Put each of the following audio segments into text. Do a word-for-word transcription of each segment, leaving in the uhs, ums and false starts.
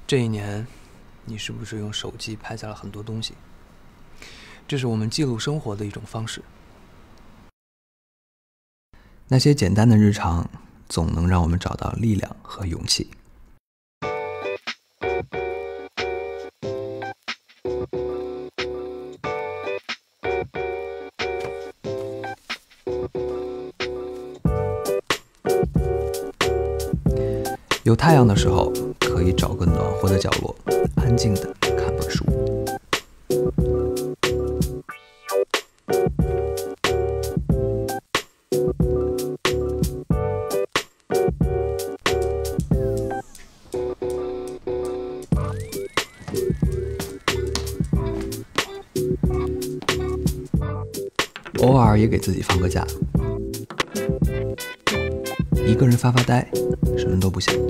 这一年，你是不是用手机拍下了很多东西？这是我们记录生活的一种方式。 那些简单的日常，总能让我们找到力量和勇气。有太阳的时候，可以找个暖和的角落，安静地看本书。偶尔也给自己放个假，一个人发发呆，什么都不想。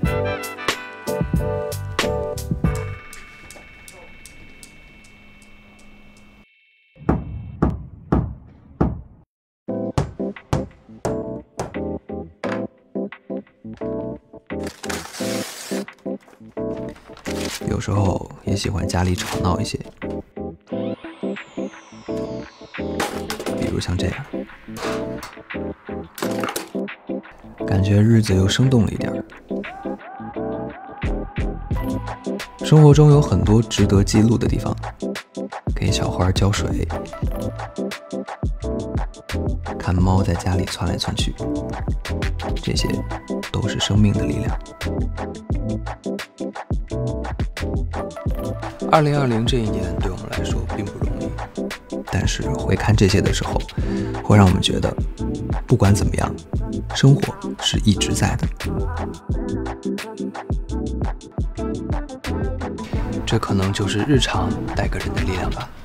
有时候也喜欢家里吵闹一些，比如像这样，感觉日子又生动了一点儿。生活中有很多值得记录的地方，给小花浇水，看猫在家里窜来窜去，这些都是生命的力量。 二零二零这一年对我们来说并不容易， 但是回看这些的时候，会让我们觉得，不管怎么样，生活是一直在的。 这可能就是日常带给人的力量吧。